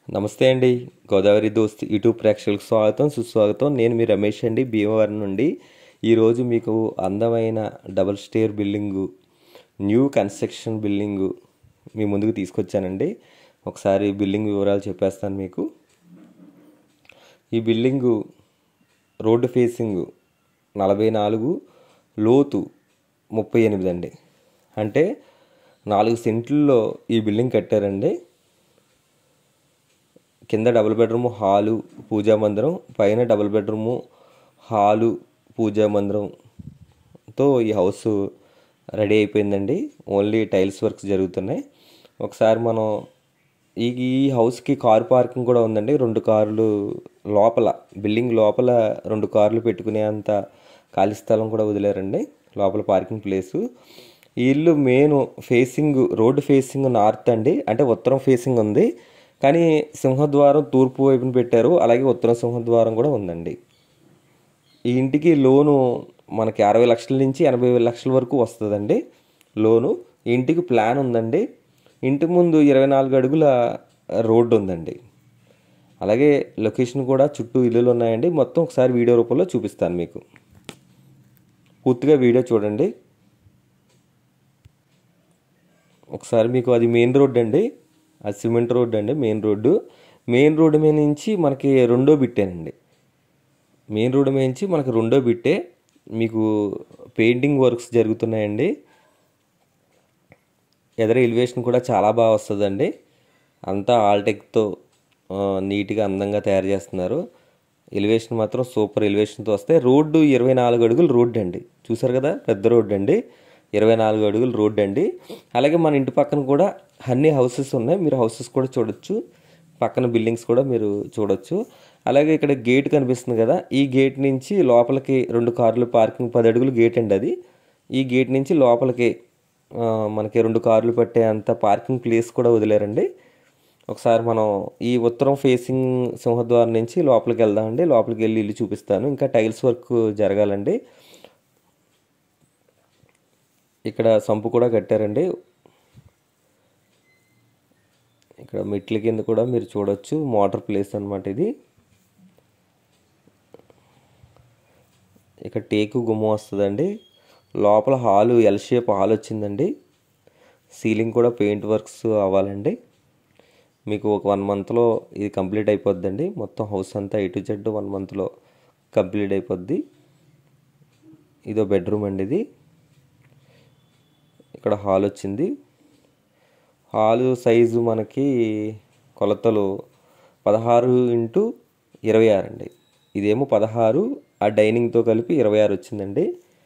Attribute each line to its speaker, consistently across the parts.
Speaker 1: నమస్తే అండి. గోదావరి దోస్త్ యూట్యూబ్ ప్రేక్షకులకు స్వాగతం సుస్వాగతం. నేను మీ రమేష్ అండి, భీమవరం నుండి. ఈరోజు మీకు అందమైన double stair building, new construction building మీ ముందుకు తీసుకొచ్చానండి. ఒకసారి బిల్డింగ్ వివరాలు చెప్పేస్తాను మీకు. ఈ బిల్డింగు రోడ్డు ఫేసింగు 44, లోతు 38 అండి. అంటే 4 సెంట్లలో ఈ బిల్డింగ్ కట్టారండి. కింద డబుల్ బెడ్రూమ్ హాలు, పూజా మందిరం, పైన డబుల్ బెడ్రూము హాలు, పూజా మందిరంతో ఈ హౌస్ రెడీ అయిపోయిందండి. ఓన్లీ టైల్స్ వర్క్స్ జరుగుతున్నాయి. ఒకసారి మనం ఈ హౌస్కి కార్ పార్కింగ్ కూడా ఉందండి. 2 కార్లు లోపల, బిల్డింగ్ లోపల 2 కార్లు పెట్టుకునే అంత ఖాళీ స్థలం కూడా వదిలేరండి లోపల పార్కింగ్ ప్లేసు. ఈ ఇల్లు main facing road facing north అండి, అంటే ఉత్తరం ఫేసింగ్ ఉంది. కానీ సింహద్వారం తూర్పు వైపున పెట్టారు, అలాగే ఉత్తర సింహద్వారం కూడా ఉందండి. ఈ ఇంటికి లోను మనకి 60 లక్షల నుంచి 80 లక్షల వరకు వస్తుందండి లోను. ఈ ఇంటికి ప్లాన్ ఉందండి. ఇంటి ముందు 24 అడుగుల రోడ్డు ఉందండి. అలాగే లొకేషన్ కూడా చుట్టూ ఇల్లులు ఉన్నాయండి. మొత్తం ఒకసారి వీడియో రూపంలో చూపిస్తాను మీకు. పూర్తిగా వీడియో చూడండి. ఒకసారి మీకు అది మెయిన్ రోడ్ అండి, అది సిమెంట్ రోడ్ అండి. మెయిన్ రోడ్డు మీద నుంచి మనకి రెండో బిట్టేనండి. మెయిన్ రోడ్డు మీద నుంచి మనకి రెండో బిట్టే. మీకు పెయింటింగ్ వర్క్స్ జరుగుతున్నాయండి. ఎదర ఎలివేషన్ కూడా చాలా బాగా వస్తుందండి. అంతా ఆల్టెక్తో నీట్గా అందంగా తయారు చేస్తున్నారు. ఎలివేషన్ మాత్రం సూపర్ ఎలివేషన్తో వస్తాయి. రోడ్డు 24 అడుగుల రోడ్డు అండి. చూసారు కదా, పెద్ద రోడ్డు అండి, 24 అడుగుల రోడ్డు అండి. అలాగే మన ఇంటి పక్కన కూడా అన్ని హౌసెస్ ఉన్నాయి. మీరు హౌసెస్ కూడా చూడొచ్చు, పక్కన బిల్డింగ్స్ కూడా మీరు చూడొచ్చు. అలాగే ఇక్కడ గేట్ కనిపిస్తుంది కదా, ఈ గేట్ నుంచి లోపలికి 2 కార్లు పార్కింగ్, 10 అడుగుల గేట్ అండి అది. ఈ గేట్ నుంచి లోపలికి మనకి 2 కార్లు పట్టే అంత పార్కింగ్ ప్లేస్ కూడా వదిలేరండి. ఒకసారి మనం ఈ ఉత్తరం ఫేసింగ్ సింహద్వారం నుంచి లోపలికి వెళ్దామండి. లోపలికి వెళ్ళి ఇల్లు చూపిస్తాను. ఇంకా టైల్స్ వర్క్ జరగాలండి. ఇక్కడ సంపు కూడా కట్టారండి. ఇక్కడ మెట్ల కింద కూడా మీరు చూడొచ్చు, మోటార్ ప్లేస్ అన్నమాట ఇది. ఇక్కడ టేకు గుమ్మం వస్తుందండి. లోపల హాలు ఎల్ షేప్ హాల్ వచ్చిందండి. సీలింగ్ కూడా పెయింట్ వర్క్స్ అవ్వాలండి. మీకు ఒక 1 మంత్లో ఇది కంప్లీట్ అయిపోద్దండి. మొత్తం హౌస్ అంతా A to Z 1 మంత్లో కంప్లీట్ అయిపోద్ది. ఇదో బెడ్రూమ్ అండి ఇది. ఇక్కడ హాల్ వచ్చింది. హాలు సైజు మనకి కొలతలు 16x26 అండి. ఇదేమో 16, ఆ డైనింగ్తో కలిపి 26 వచ్చిందండి.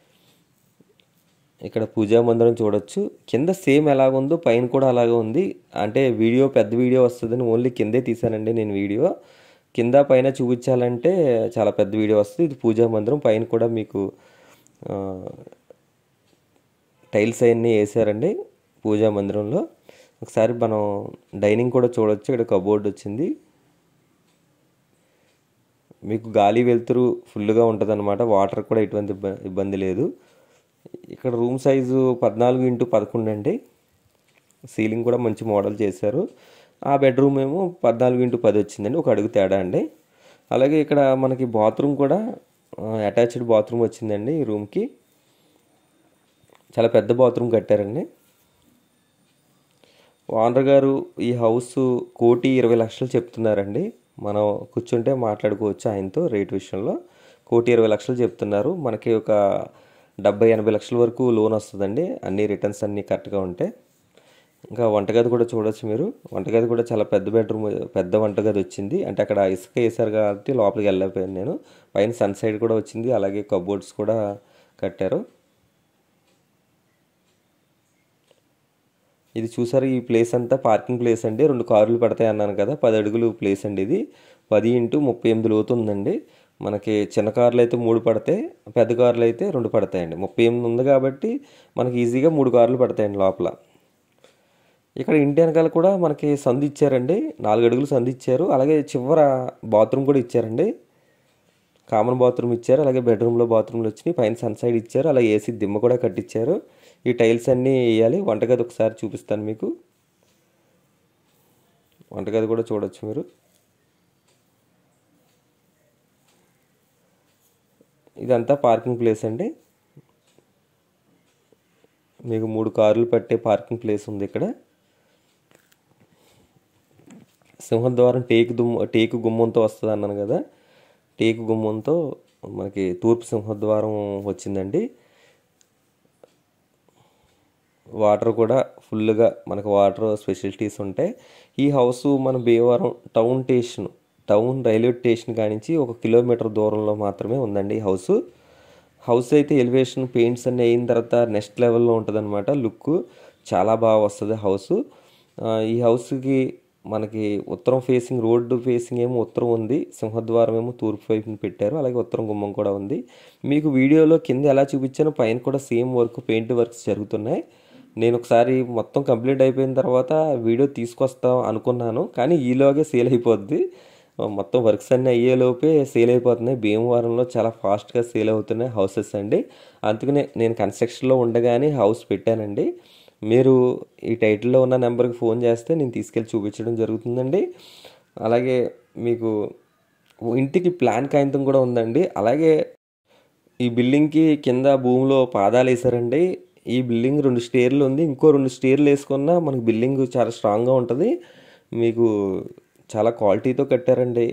Speaker 1: ఇక్కడ పూజా మందిరం చూడొచ్చు. కింద సేమ్ ఎలాగుందో పైన కూడా అలాగే ఉంది. అంటే వీడియో పెద్ద వీడియో వస్తుందని ఓన్లీ కిందే తీసానండి నేను వీడియో. కింద పైన చూపించాలంటే చాలా పెద్ద వీడియో వస్తుంది. ఇది పూజా మందిరం. పైన కూడా మీకు టైల్స్ అవన్నీ వేసారండి పూజా మందిరంలో. ఒకసారి మనం డైనింగ్ కూడా చూడొచ్చు. ఇక్కడ కబోర్డ్ వచ్చింది. మీకు గాలి వెలుతురు ఫుల్గా ఉంటుంది అన్నమాట. వాటర్ కూడా ఎటువంటి ఇబ్బంది లేదు. ఇక్కడ రూమ్ సైజు 14x11 అండి. సీలింగ్ కూడా మంచి మోడల్ చేశారు. ఆ బెడ్రూమ్ ఏమో 14x10 వచ్చిందండి, 1 అడుగు తేడా అండి. అలాగే ఇక్కడ మనకి బాత్రూమ్ కూడా అటాచ్డ్ బాత్రూమ్ వచ్చిందండి ఈ రూమ్కి. చాలా పెద్ద బాత్రూమ్ కట్టారండి. ఓనర్ గారు ఈ హౌస్ 1,20,00,000 చెప్తున్నారండి. మనం కూర్చుంటే మాట్లాడుకోవచ్చు ఆయనతో రేట్ విషయంలో. 1,20,00,000 చెప్తున్నారు. మనకి ఒక 70-80 లక్షల వరకు లోన్ వస్తుందండి, అన్ని రిటర్న్స్ అన్నీ కరెక్ట్గా ఉంటే. ఇంకా వంటగది కూడా చూడొచ్చు మీరు. వంటగది కూడా చాలా పెద్ద బెడ్రూమ్, పెద్ద వంటగది వచ్చింది. అంటే అక్కడ ఇసుక వేసారు కాబట్టి లోపలికి వెళ్ళకపోయాను నేను. పైన సన్ సైడ్ కూడా వచ్చింది. అలాగే కబోర్డ్స్ కూడా కట్టారు. ఇది చూసారు, ఈ ప్లేస్ అంతా పార్కింగ్ ప్లేస్ అండి. 2 కార్లు పడతాయి అన్నాను కదా, 10 అడుగులు ప్లేస్ అండి ఇది. 10x38 లోతు ఉందండి. మనకి చిన్న కార్లు అయితే 3 పడతాయి, పెద్ద కార్లు అయితే 2 పడతాయండి. 38 ఉంది కాబట్టి మనకి ఈజీగా 3 కార్లు పడతాయండి లోపల. ఇక్కడ ఇంటి వెనకాల కూడా మనకి సందు ఇచ్చారండి, 4 అడుగులు సందు ఇచ్చారు. అలాగే చివర బాత్రూమ్ కూడా ఇచ్చారండి, కామన్ బాత్రూమ్ ఇచ్చారు. అలాగే బెడ్రూమ్లో బాత్రూమ్లు వచ్చినాయి. పైన సన్ సైడ్ ఇచ్చారు. అలాగే ఏసీ దిమ్మ కూడా కట్టించారు. ఈ టైల్స్ అన్నీ వేయాలి. వంటగది ఒకసారి చూపిస్తాను మీకు. వంటగది కూడా చూడొచ్చు మీరు. ఇదంతా పార్కింగ్ ప్లేస్ అండి. మీకు 3 కార్లు పట్టే పార్కింగ్ ప్లేస్ ఉంది ఇక్కడ. సింహద్వారం టేకు గుమ్మంతో వస్తుంది అన్నాను కదా, టేకు గుమ్మంతో మనకి తూర్పు సింహద్వారం వచ్చిందండి. వాటర్ కూడా ఫుల్గా మనకు వాటర్ ఫెసిలిటీస్ ఉంటాయి. ఈ హౌస్ మన భీమవరం టౌన్ రైల్వే స్టేషన్ కానించి 1 కిలోమీటర్ దూరంలో మాత్రమే ఉందండి ఈ హౌస్ అయితే ఎలివేషన్ పెయింట్స్ అన్నీ అయిన తర్వాత నెక్స్ట్ లెవెల్లో ఉంటుంది అనమాట. లుక్ చాలా బాగా వస్తుంది ఈ హౌస్కి మనకి ఉత్తరం ఫేసింగ్, రోడ్డు ఫేసింగ్ ఏమో ఉత్తరం ఉంది, సింహద్వారం ఏమో తూర్పు వైపున పెట్టారు, అలాగే ఉత్తరం గుమ్మం కూడా ఉంది. మీకు వీడియోలో కింద ఎలా చూపించానో పైన కూడా సేమ్ పెయింట్ వర్క్స్ జరుగుతున్నాయి. నేను ఒకసారి మొత్తం కంప్లీట్ అయిపోయిన తర్వాత వీడియో తీసుకొస్తాం అనుకున్నాను, కానీ ఈలోగే సేల్ అయిపోద్ది. మొత్తం వర్క్స్ అన్నీ అయ్యేలోపే సేల్ అయిపోతున్నాయి. భీమవరంలో చాలా ఫాస్ట్గా సేల్ అవుతున్నాయి హౌసెస్ అండి. అందుకనే నేను కన్స్ట్రక్షన్లో ఉండగానే హౌస్ పెట్టానండి. మీరు ఈ టైటిల్లో ఉన్న నెంబర్కి ఫోన్ చేస్తే నేను తీసుకెళ్ళి చూపించడం జరుగుతుందండి. అలాగే మీకు ఇంటికి ప్లాన్ కాగితం కూడా ఉందండి. అలాగే ఈ బిల్డింగ్కి కింద భూమిలో పాదాలు వేసారండి. ఈ బిల్డింగ్ 2 స్టేర్లు ఉంది, ఇంకో 2 స్టేర్లు వేసుకున్నా మనకు బిల్డింగ్ చాలా స్ట్రాంగ్గా ఉంటుంది. మీకు చాలా క్వాలిటీతో కట్టారండి.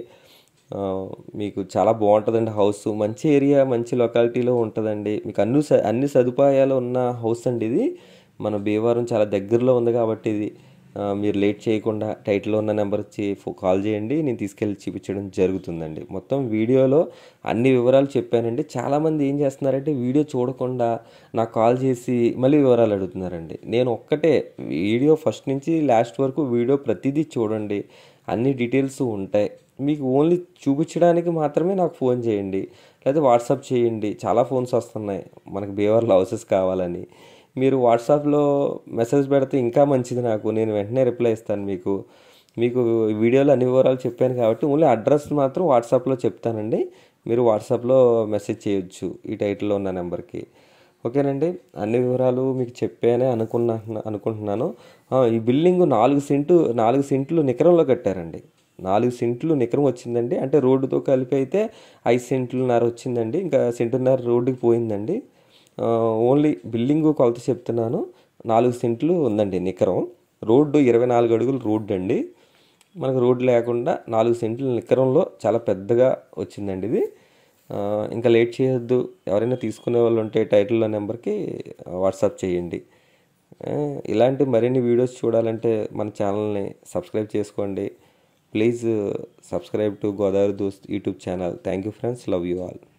Speaker 1: మీకు చాలా బాగుంటుందండి హౌస్. మంచి ఏరియా, మంచి లొకాలిటీలో ఉంటుందండి. మీకు అన్ని సదుపాయాలు ఉన్న హౌస్ అండి ఇది. మన భీమవరం చాలా దగ్గరలో ఉంది కాబట్టి ఇది మీరు లేట్ చేయకుండా టైటిల్లో ఉన్న నెంబర్ ఇచ్చి కాల్ చేయండి, నేను తీసుకెళ్ళి చూపించడం జరుగుతుందండి. మొత్తం వీడియోలో అన్ని వివరాలు చెప్పానండి. చాలామంది ఏం చేస్తున్నారంటే వీడియో చూడకుండా నాకు కాల్ చేసి మళ్ళీ వివరాలు అడుగుతున్నారండి. నేను ఒక్కటే వీడియో ఫస్ట్ నుంచి లాస్ట్ వరకు వీడియో ప్రతిదీ చూడండి, అన్ని డీటెయిల్స్ ఉంటాయి. మీకు ఓన్లీ చూపించడానికి మాత్రమే నాకు ఫోన్ చేయండి, లేదా వాట్సాప్ చేయండి. చాలా ఫోన్స్ వస్తున్నాయి మనకి భీమవరంలో హౌసెస్ కావాలని. మీరు వాట్సాప్లో మెసేజ్ పెడితే ఇంకా మంచిది, నేను వెంటనే రిప్లై ఇస్తాను. మీకు వీడియోలో అన్ని వివరాలు చెప్పాను కాబట్టి ఓన్లీ అడ్రస్ మాత్రం వాట్సాప్లో చెప్తానండి. మీరు వాట్సాప్లో మెసేజ్ చేయొచ్చు ఈ టైటిల్లో ఉన్న నెంబర్కి. ఓకేనండి, అన్ని వివరాలు మీకు చెప్పానే అనుకుంటున్నాను. ఈ బిల్డింగ్ 4 సెంట్లు నికరంలో కట్టారండి. 4 సెంట్లు నికరం వచ్చిందండి. అంటే రోడ్డుతో కలిపి అయితే 5 సెంట్లున్నర వచ్చిందండి. ఇంకా సెంటున్నర రోడ్డుకి పోయిందండి. ఓన్లీ బిల్డింగు కొలత చెప్తున్నాను. 4 సెంట్లు ఉందండి నికరం. రోడ్డు 24 అడుగులు రోడ్డు అండి. మనకు రోడ్డు లేకుండా 4 సెంట్లు నికరంలో చాలా పెద్దగా వచ్చిందండి ఇది. ఇంకా లేట్ చేయొద్దు. ఎవరైనా తీసుకునే వాళ్ళు ఉంటే టైటిల్లో నెంబర్కి వాట్సాప్ చేయండి. ఇలాంటి మరిన్ని వీడియోస్ చూడాలంటే మన ఛానల్ని సబ్స్క్రైబ్ చేసుకోండి. Please subscribe to Godavari Dost YouTube channel. Thank you friends, love you all.